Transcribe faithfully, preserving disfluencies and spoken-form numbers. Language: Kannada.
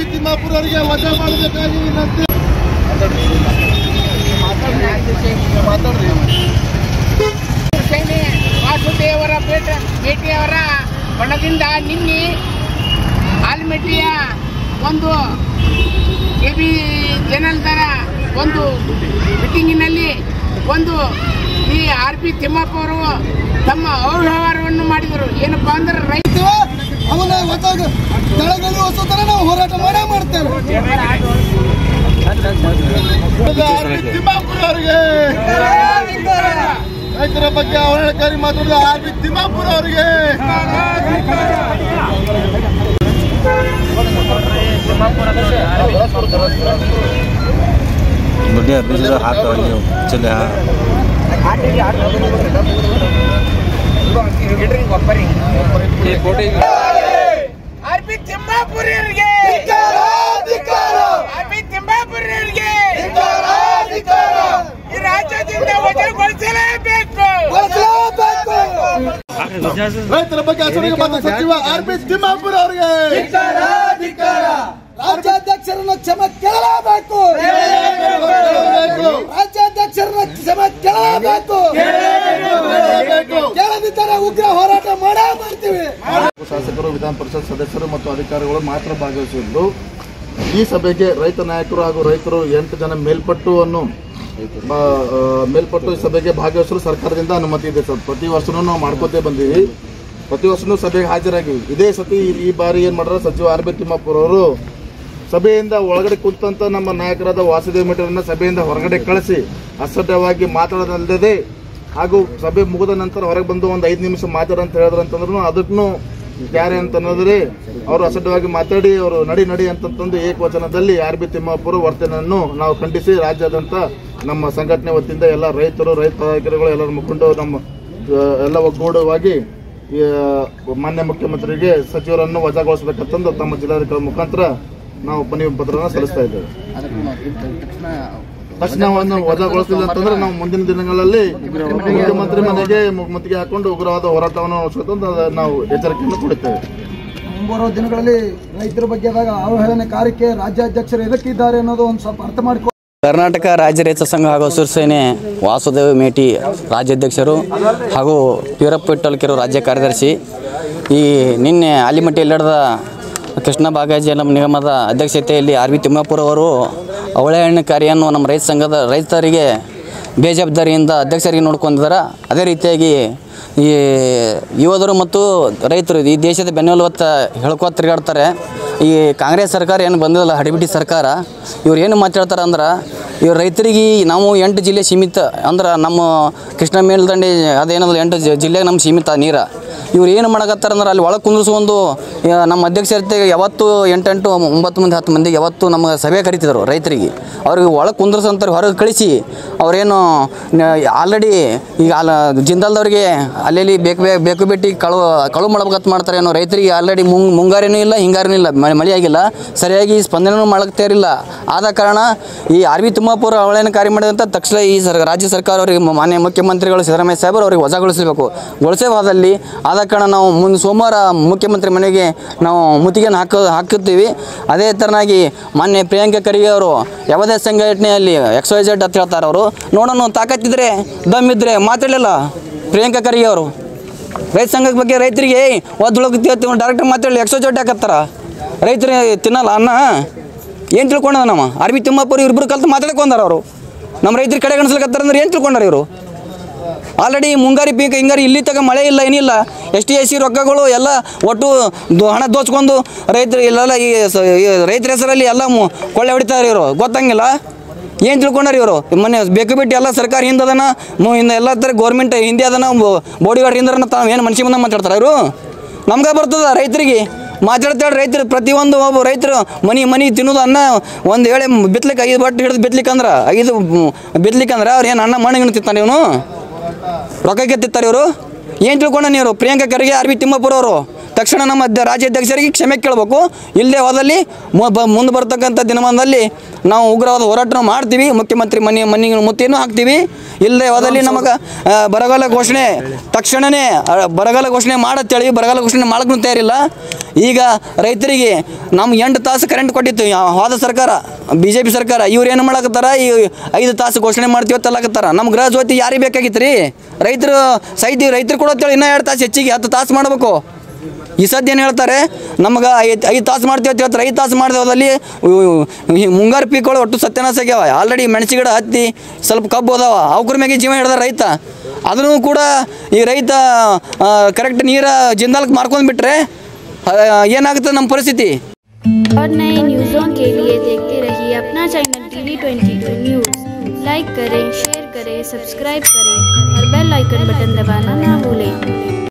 ಆರ್ಬಿ ತಿಮ್ಮಾಪುರ ಅವರಿಗೆ ವಜಾ ಮಾಡಬೇಕಾಗಿ ವಿನಂತಿ. ಮಾತಾಡ್ರಿ. ವಾಸುದೇವರ ಭೇಟಿಯವರ ಬಣದಿಂದ ನಿನ್ನೆ ಆಲ್ಮೆಟ್ಟಿಯ ಒಂದು ಕೆ ಬಿ ಜನಲ್ದರ ಒಂದು ಮೀಟಿಂಗಿನಲ್ಲಿ ಒಂದು ಈ ಆರ್ ಪಿ ತಿಮ್ಮಪ್ಪ ಅವರು ತಮ್ಮ ಅವ್ಯವಹಾರವನ್ನು ಮಾಡಿದರು. ಏನಪ್ಪಾ ಅಂದ್ರೆ ರೈತ ಅವನ ಕೆಳಗಡೆ ಹೊಸತರ ನಾವು ಹೋರಾಟ ಮಾಡೇ ಮಾಡ್ತೇವೆ. ತಿಮ್ಮಾಪುರ ಅವರಿಗೆ ರೈತರ ಬಗ್ಗೆ ಅವಹೇಳನಕಾರಿ ಮಾತಾಡಿದ ಆರ್ ಪಿ ತಿಮ್ಮಾಪುರ ಅವರಿಗೆ बढ़िया बिजली हाथ चले हाँ ಆರ್ಪಿ ತಿಮ್ಮಾಪುರರಿಗೆ ಆರ್ಪಿ ತಿಮ್ಮಾಪುರರಿಗೆ ಈ ರಾಜ್ಯದಿಂದ ವಜಾಗೊಳಿಸಲೇಬೇಕು. ರೈತರ ಬಗ್ಗೆ ಸಚಿವ ಆರ್ ಪಿ ತಿಮ್ಮಾಪುರ ಅವರಿಗೆ ರಾಜ್ಯಾಧ್ಯಕ್ಷರನ್ನು ಕ್ಷಮೆ ಕೇಳಲೇಬೇಕು. ರಾಜ್ಯಾಧ್ಯಕ್ಷರನ್ನು ಕ್ಷಮೆ ಕೇಳಲೇಬೇಕು. ಕೇಳದಿದ್ದರೆ ಉಗ್ರ ಹೋರಾಟ ಮಾಡೇ ಮಾಡ್ತೀವಿ. ಶಾಸಕರು, ವಿಧಾನ ಪರಿಷತ್ ಸದಸ್ಯರು ಮತ್ತು ಅಧಿಕಾರಿಗಳು ಮಾತ್ರ ಭಾಗವಹಿಸಿದ್ದು ಈ ಸಭೆಗೆ ರೈತ ನಾಯಕರು ಹಾಗೂ ರೈತರು ಎಂಟು ಜನ ಮೇಲ್ಪಟ್ಟುವನ್ನು ಮೇಲ್ಪಟ್ಟು ಸಭೆಗೆ ಭಾಗವಹಿಸಲು ಸರ್ಕಾರದಿಂದ ಅನುಮತಿ ಇದೆ ಸರ್. ಪ್ರತಿ ವರ್ಷನೂ ನಾವು ಮಾಡ್ಕೋತೇ ಬಂದೀವಿ. ಪ್ರತಿ ವರ್ಷನೂ ಸಭೆಗೆ ಹಾಜರಾಗಿ ಇದೇ ಸತಿ ಈ ಬಾರಿ ಏನ್ ಮಾಡ್ರ ಸಚಿವ ಆರ್ ಬಿ ತಿಮ್ಮಾಪುರ ಅವರು ಸಭೆಯಿಂದ ಒಳಗಡೆ ಕುಂತಂತ ನಮ್ಮ ನಾಯಕರಾದ ವಾಸುದೇವ ಮೇಟರನ್ನ ಸಭೆಯಿಂದ ಹೊರಗಡೆ ಕಳಿಸಿ ಅಸಡ್ಯವಾಗಿ ಮಾತಾಡೋದಲ್ಲದೆ ಹಾಗೂ ಸಭೆ ಮುಗಿದ ನಂತರ ಹೊರಗೆ ಬಂದು ಒಂದು ಐದು ನಿಮಿಷ ಮಾತಾಡಂತ ಹೇಳಿದ್ರಂತಂದ್ರೂ ಅದಕ್ಕೂ ಯಾರೇ ಅಂತಂದ್ರೆ ಅವರು ಅಸಡ್ಯವಾಗಿ ಮಾತಾಡಿ ಅವರು ನಡಿ ನಡಿ ಅಂತಂದು ಏಕವಚನದಲ್ಲಿ ಆರ್ ಬಿ ತಿಮ್ಮಾಪುರ ವರ್ತನೆಯನ್ನು ನಾವು ಖಂಡಿಸಿ ರಾಜ್ಯಾದ್ಯಂತ ನಮ್ಮ ಸಂಘಟನೆ ವತಿಯಿಂದ ಎಲ್ಲ ರೈತರು, ರೈತ ನಾಯಕರುಗಳು ಎಲ್ಲರ ಮುಖಂಡರು ನಮ್ಮ ಎಲ್ಲ ಒಗ್ಗೂಡವಾಗಿ ಮಾನ್ಯ ಮುಖ್ಯಮಂತ್ರಿಗೆ ಸಚಿವರನ್ನು ವಜಾಗೊಳಿಸಬೇಕಂತಂದು ತಮ್ಮ ಜಿಲ್ಲಾಧಿಕಾರಿ ಮುಖಾಂತರ ನಾವು ಮನವಿ ಪತ್ರವನ್ನು ಸಲ್ಲಿಸ್ತಾ ಇದ್ದೇವೆ. ತಕ್ಷಣವನ್ನು ವಜಾಗೊಳಿಸಿಲ್ಲ ಅಂತಂದ್ರೆ ನಾವು ಮುಂದಿನ ದಿನಗಳಲ್ಲಿ ಮುಖ್ಯಮಂತ್ರಿ ಮನೆಗೆ ಮುತ್ತಿಗೆ ಹಾಕೊಂಡು ಉಗ್ರವಾದ ಹೋರಾಟವನ್ನು ನಡೆಸುತ್ತಂತ ನಾವು ಎಚ್ಚರಿಕೆಯನ್ನು ಕೊಡುತ್ತೇವೆ. ಮುಂಬರುವ ದಿನಗಳಲ್ಲಿ ರೈತರ ಬಗ್ಗೆ ಅವಹೇಳನಕಾರಿಕೆ ರಾಜ್ಯಾಧ್ಯಕ್ಷರು ಎದಕ್ಕಿದ್ದಾರೆ ಅನ್ನೋದು ಒಂದು ಸ್ವಲ್ಪ ಅರ್ಥ ಮಾಡಿಕೊ. ಕರ್ನಾಟಕ ರಾಜ್ಯ ರೈತ ಸಂಘ ಹಾಗೂ ಹಸಿರು ಸೇನೆ ವಾಸುದೇವ ಮೇಟಿ ರಾಜ್ಯಾಧ್ಯಕ್ಷರು ಹಾಗೂ ವೀರಪ್ಪ ವಿಠ್ಠಲ್ ರಾಜ್ಯ ಕಾರ್ಯದರ್ಶಿ ಈ ನಿನ್ನೆ ಆಲಿಮಟ್ಟಿಯಲ್ಲಿ ನಡೆದ ಕೃಷ್ಣ ಬಾಗಾಜಿ ಜಲ ನಿಗಮದ ಅಧ್ಯಕ್ಷತೆಯಲ್ಲಿ ಆರ್ ಬಿ ತಿಮ್ಮಾಪುರ ಅವರು ಅವಹೇಳನಕಾರಿಯನ್ನು ನಮ್ಮ ರೈತ ಸಂಘದ ರೈತರಿಗೆ ಬೇಜವಾಬ್ದಾರಿಯಿಂದ ಅಧ್ಯಕ್ಷರಿಗೆ ನೋಡ್ಕೊಂಡಿದ್ದಾರೆ. ಅದೇ ರೀತಿಯಾಗಿ ಈ ಯುವದರು ಮತ್ತು ರೈತರು ಈ ದೇಶದ ಬೆನ್ನೆಲುಬತ್ತ ಹೇಳ್ಕೊತ ತಿರುಗಾಡ್ತಾರೆ. ಈ ಕಾಂಗ್ರೆಸ್ ಸರ್ಕಾರ ಏನು ಬಂದಿಲ್ಲ, ಹಡಿಬಿಟಿ ಸರ್ಕಾರ, ಇವ್ರು ಏನು ಮಾತಾಡ್ತಾರೆ ಅಂದ್ರೆ ಇವ್ರು ರೈತರಿಗೆ ನಾವು ಎಂಟು ಜಿಲ್ಲೆ ಸೀಮಿತ ಅಂದ್ರೆ ನಮ್ಮ ಕೃಷ್ಣ ಮೇಲ್ದಂಡೆ ಅದೇನದು ಎಂಟು ಜಿಲ್ಲೆಗೆ ನಮ್ಮ ಸೀಮಿತ ನೀರ. ಇವ್ರು ಏನು ಮಾಡಕತ್ತಾರೆ ಅಂದ್ರೆ ಅಲ್ಲಿ ಒಳಗೆ ಕುಂದಿರಿಸುವಂದು ನಮ್ಮ ಅಧ್ಯಕ್ಷತೆಗೆ ಯಾವತ್ತು ಎಂಟೆಂಟು ಒಂಬತ್ತು ಮಂದಿ ಹತ್ತು ಮಂದಿ ಯಾವತ್ತು ನಮಗೆ ಸಭೆ ಕರಿತಿದ್ರು ರೈತರಿಗೆ. ಅವ್ರಿಗೆ ಒಳಗೆ ಕುಂದಿರಿಸಂತಾರೆ ಹೊರಗೆ ಕಳಿಸಿ ಅವರೇನು ಆಲ್ರೆಡಿ ಈಗ ಅಲ್ಲ ಜಿಂದಾಲ್ದವ್ರಿಗೆ ಅಲ್ಲೆಲ್ಲಿ ಬೇಕು ಬೇಕು ಬಿಟ್ಟು ಕಳು ಕಳು ಮಾಡ್ಬೇಕಂತ ಮಾಡ್ತಾರೆ ಏನೋ. ರೈತರಿಗೆ ಆಲ್ರೆಡಿ ಮುಂಗ್ ಮುಂಗಾರಿನೂ ಇಲ್ಲ ಹಿಂಗಾರಿನೂ ಇಲ್ಲ, ಮಳೆ ಮಳೆ ಆಗಿಲ್ಲ, ಸರಿಯಾಗಿ ಸ್ಪಂದನೆಯೂ ಮಾಡಕ್ಕೆ ಇರಲಿಲ್ಲ. ಆದ ಕಾರಣ ಈ ಆರ್ ಬಿ ತಿಮ್ಮಾಪುರ ಅವಹೇಳನಕಾರಿ ಮಾಡಿದಂಥ ತಕ್ಷಣ ಈ ಸರ್ ರಾಜ್ಯ ಸರ್ಕಾರ ಅವರಿಗೆ ಮಾನ್ಯ ಮುಖ್ಯಮಂತ್ರಿಗಳು ಸಿದ್ದರಾಮಯ್ಯ ಸಾಹೇಬರು ಅವ್ರಿಗೆ ವಜಾಗೊಳಿಸಬೇಕು. ಗೊಳಿಸೇವಾದಲ್ಲಿ ಆದ ಕಾರಣ ನಾವು ಮುಂದೆ ಸೋಮವಾರ ಮುಖ್ಯಮಂತ್ರಿ ಮನೆಗೆ ನಾವು ಮುತ್ತಿಗೆಯನ್ನು ಹಾಕ ಹಾಕುತ್ತೀವಿ. ಅದೇ ಥರನಾಗಿ ಮಾನ್ಯ ಪ್ರಿಯಾಂಕಾ ಖರ್ಗೆ ಅವರು ಯಾವುದೇ ಸಂಘಟನೆಯಲ್ಲಿ ಎಕ್ಸ್ ವೈ ಝೆಡ್ ಅಂತ ಹೇಳ್ತಾರೆ. ಅವರು ನೋಡೋಣ ತಾಕತ್ತಿದ್ರೆ ದಮ್ಮಿದ್ರೆ ಮಾತಾಡಲಿಲ್ಲ ಪ್ರಿಯಾಂಕಾ ಖರ್ಗೆ ಅವರು. ರೈತ ಸಂಘದ ಬಗ್ಗೆ ರೈತರಿಗೆ ಒದ್ದುಳಗ್ತೀವಿ ಡೈರೆಕ್ಟ್ ಮಾತಾಡಲಿ ಎಕ್ಸ್ ವೈ ಝೆಡ್ ಹಾಕತ್ತಾರ. ರೈತರು ತಿನ್ನಲ್ಲ ಅನ್ನ ಏನು ತಿಳ್ಕೊಂಡ ನಮ್ಮ ಆರ್ ಬಿ ತಿಮ್ಮಾಪುರ ಇಬ್ಬರು ಕಲ್ತು ಮಾತಾಡ್ಕೊಂಡಾರ ಅವರು. ನಮ್ಮ ರೈತರಿಗೆ ಕಡೆ ಗಣಿಸ್ಲಿಕ್ಕತ್ತಾರ ಅಂದ್ರೆ ಏನು ತಿಳ್ಕೊಂಡಾರ ಇವರು? ಆಲ್ರೆಡಿ ಮುಂಗಾರಿ ಪೀಕ ಹಿಂಗಾರಿ ಇಲ್ಲಿ ತಗ ಮಳೆ ಇಲ್ಲ ಏನಿಲ್ಲ. ಎಸ್ ಟಿ ಎಸ್ ಸಿ ರೊಕ್ಕಗಳು ಎಲ್ಲ ಒಟ್ಟು ಹಣ ದೋಚ್ಕೊಂಡು ರೈತರು ಇಲ್ಲೆಲ್ಲ ಈ ರೈತರ ಹೆಸರಲ್ಲಿ ಎಲ್ಲ ಕೊಳ್ಳೆ ಹೊಡಿತಾರೆ ಇವರು. ಗೊತ್ತಂಗಿಲ್ಲ ಏನು ತಿಳ್ಕೊಂಡಾರ ಇವರು? ಮೊನ್ನೆ ಬೇಕು ಬಿಟ್ಟು ಎಲ್ಲ ಸರ್ಕಾರ ಹಿಂದದನ ಹಿಂದೆ ಎಲ್ಲ ಥರ ಗೌರ್ಮೆಂಟ್ ಹಿಂದೆ ಅದನ್ನ ಬೋಡಿ ಗಾರ್ಡ್ ಹಿಂದನ ತಾವು ಏನು ಮನುಷ್ಯ ಮುಂದೆ ಮಾತಾಡ್ತಾರೆ ಇವರು. ನಮ್ಗೆ ಬರ್ತದ ರೈತರಿಗೆ ಮಾತಾಡ್ತಾಳೆ. ರೈತರು ಪ್ರತಿಯೊಂದು ಒಬ್ಬ ರೈತರು ಮನಿ ಮನಿ ತಿನ್ನೋದು ಅನ್ನ ಒಂದು ವೇಳೆ ಬಿತ್ಲಿಕ್ಕೆ ಐದು ಬಟ್ಟೆ ಹಿಡಿದು ಬಿತ್ಲಿಕ್ಕೆ ಅಂದ್ರೆ ಐದು ಬಿತ್ಲಿಕ್ಕೆ ಅಂದ್ರೆ ಅವ್ರು ಏನು ಅನ್ನ ಮಣ್ಣಿಗೆ ತಿಂತಾನೆ ಇವನು ರೊಕ್ಕಕ್ಕೆ ತಿಂತಾರೆ ಇವರು. ಏನು ತಿಳ್ಕೊಂಡ ನೀವು? ಪ್ರಿಯಾಂಕಾ ಖರ್ಗೆ ಆರ್ ಬಿ ತಿಮ್ಮಾಪುರ ಅವರು ತಕ್ಷಣ ನಮ್ಮ ದ- ರಾಜ್ಯಾಧ್ಯಕ್ಷರಿಗೆ ಕ್ಷಮೆ ಕೇಳಬೇಕು. ಇಲ್ಲದೆ ಹೋದಲ್ಲಿ ಮುಂದೆ ಬರ್ತಕ್ಕಂಥ ದಿನಮಾನದಲ್ಲಿ ನಾವು ಉಗ್ರವಾದ ಹೋರಾಟ ಮಾಡ್ತೀವಿ. ಮುಖ್ಯಮಂತ್ರಿ ಮನೆ ಮನೆ ಮುತ್ತಿನೂ ಹಾಕ್ತೀವಿ. ಇಲ್ಲದೆ ಹೋದಲ್ಲಿ ನಮಗೆ ಆ, ಬರಗಾಲ ಘೋಷಣೆ ತಕ್ಷಣವೇ ಆ, ಬರಗಾಲ ಘೋಷಣೆ ಮಾಡತ್ತೇಳಿ ಬರಗಾಲ ಘೋಷಣೆ ಮಾಡಕ್ಕೂ ತಯಾರಿಲ್ಲ. ಈಗ ರೈತರಿಗೆ ನಮ್ಗೆ ಎಂಟು ತಾಸು ಕರೆಂಟ್ ಕೊಟ್ಟಿತ್ತು ಹೋದ ಸರ್ಕಾರ, ಬಿ ಜೆ ಪಿ ಸರ್ಕಾರ. ಇವ್ರು ಏನು ಮಾಡಕತ್ತಾರ, ಈ ಐದು ತಾಸು ಘೋಷಣೆ ಮಾಡ್ತೀವಿ ತಲ್ಲಕತ್ತಾರ. ನಮ್ಮ ಗೃಹ ಜ್ಯೋತಿ ಯಾರಿಗೆ ಬೇಕಾಗಿತ್ತು ರೀ? ರೈತರು ಸಹಿತ ರೈತರು ಕೊಡೋತ್ತೇಳಿ ಇನ್ನೂ ಎರಡು ತಾಸು ಹೆಚ್ಚಿಗೆ ಹತ್ತು ತಾಸು ಮಾಡಬೇಕು. ಈ ಸದ್ಯ ಏನು ಹೇಳ್ತಾರೆ, ನಮ್ಗೆ ಐದು ಐದು ತಾಸು ಮಾಡ್ತೀವಿ ಅಂತ ಹೇಳ್ತಾರೆ. ಐದು ತಾಸು ಮಾಡಿದವಲ್ಲಿ ಮುಂಗಾರು ಪೀಕ್ಗಳು ಒಟ್ಟು ಸತ್ಯನಾಶ ಆಗ್ಯಾವ. ಆಲ್ರೆಡಿ ಮೆಣಸಿ ಗಿಡ ಹತ್ತಿ ಸ್ವಲ್ಪ ಕಬ್ಬು ಅದಾವ, ಅವ್ರ ಮ್ಯಾಗೆ ಜೀವ ಹಿಡ್ದಾರ ರೈತ. ಅದನ್ನು ಕೂಡ ಈ ರೈತ ಕರೆಕ್ಟ್ ನೀರು ಜಿಂದಾಲ್ಗೆ ಮಾರ್ಕೊಂಡು ಬಿಟ್ರೆ ಏನಾಗುತ್ತೆ ನಮ್ಮ ಪರಿಸ್ಥಿತಿ? और नए न्यूज़ों के लिए देखते रहिए अपना channel TV twenty two news. Like करें, शेयर करें, सब्सक्राइब करें और बेल आइकन बटन दबाना ना भूलें।